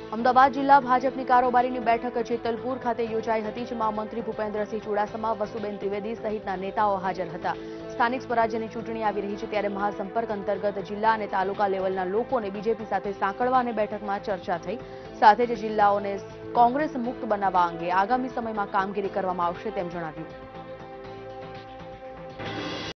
અમદાવાદ જિલ્લા ભાજપની કારોબારીની બેઠક જેતલપુર ખાતે યોજાઈ હતી, જેમાં મંત્રી ભૂપેન્દ્રસિંહ ચુડાસમા, વસુબેન ત્રિવેદી સહિતના નેતાઓ હાજર હતા। સ્થાનિક સ્વરાજ્યની ચૂંટણી આવી રહી છે, ત્યારે મહાસંપર્ક અંતર્ગત જિલ્લા અને તાલુકા લેવલના લોકોને બીજેપી સાથે સાંકળવા અને બેઠકમાં ચર્ચા થઈ। સાથે જ જિલ્લાઓને કોંગ્રેસ મુક્ત બનાવવા અંગે આગામી સમયમાં કામગીરી કરવામાં આવશે તેમ જણાવ્યું।